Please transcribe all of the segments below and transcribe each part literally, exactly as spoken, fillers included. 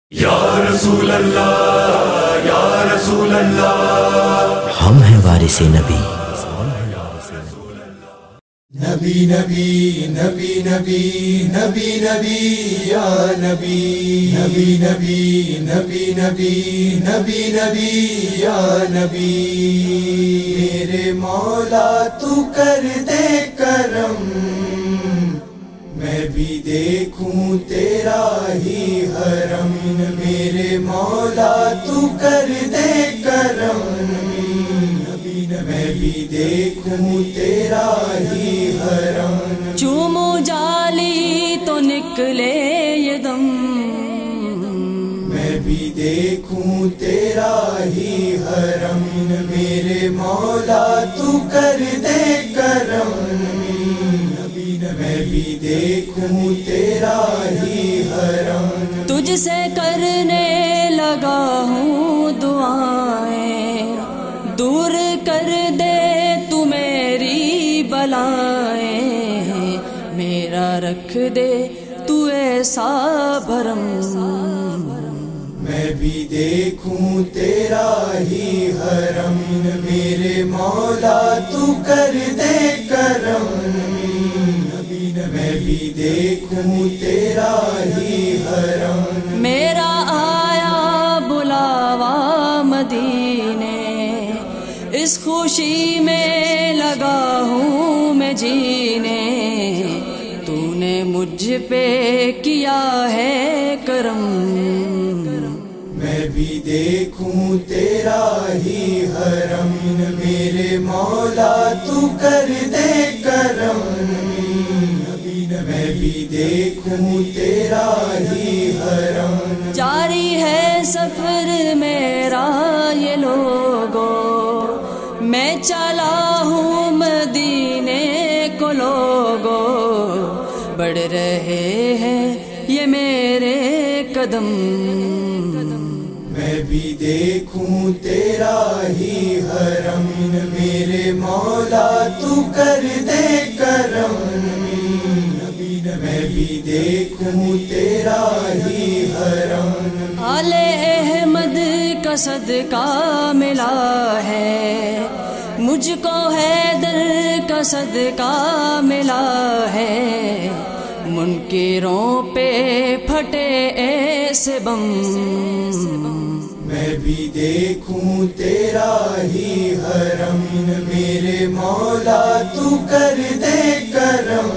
یا رسول اللہ یا رسول اللہ، ہم ہیں وارث نبی۔ نبی نبی نبی نبی نبی نبی یا نبی، نبی نبی نبی نبی نبی نبی یا نبی، میرے مولا تو کر دے کرم، میں بھی دیکھوں تیرا ہی حرم، میرے مولا تو کر دے کرم، میں بھی دیکھوں تیرا ہی حرم، چومو جالی تو نکلے یہ دم، میں بھی دیکھوں تیرا ہی حرم، میرے مولا تو کر دے کرم، میں بھی دیکھوں تیرا ہی حرم، تجھ سے کرنے لگا ہوں دعائیں، دور کر دے تو میری بلائیں، میرا رکھ دے تو ایسا بھرم، میں بھی دیکھوں تیرا ہی حرم، میرے مولا تو کر دے کرم، میں بھی دیکھوں تیرا ہی حرم، میرا آیا بلاوا مدینے، اس خوشی میں لگا ہوں میں جینے، تو نے مجھ پہ کیا ہے کرم، میں بھی دیکھوں تیرا ہی حرم، میرے مولا تو کر دے کرم، میں بھی دیکھوں تیرا ہی حرم، جاری ہے سفر میرا یہ لوگو، میں چلا ہوں مدینے کو لوگو، بڑھ رہے ہیں یہ میرے قدم، میں بھی دیکھوں تیرا ہی حرم، میرے مولا تو کر دے کرم، میں بھی دیکھوں تیرا ہی حرم، آل احمد کا صدقہ ملا ہے، مجھ کو حیدر کا صدقہ ملا ہے، منکروں پہ پھٹے ایسے بم، میں بھی دیکھوں تیرا ہی حرم، میرے مولا تو کر دے کرم،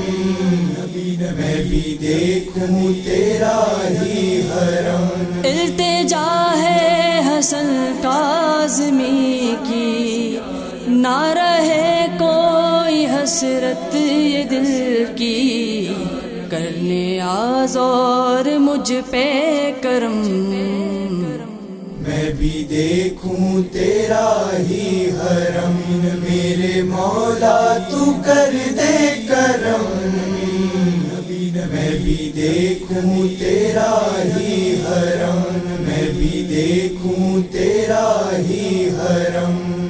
میں بھی دیکھوں تیرا ہی حرم، التجا ہے حسن کاظمی کی، نہ رہے کوئی حسرت یہ دل کی، کرنے آز اور مجھ پہ کرم، میں بھی دیکھوں تیرا ہی حرم، میرے مولا تو کر دے کرم، میں بھی دیکھوں تیرا ہی حرم، میں بھی دیکھوں تیرا ہی حرم۔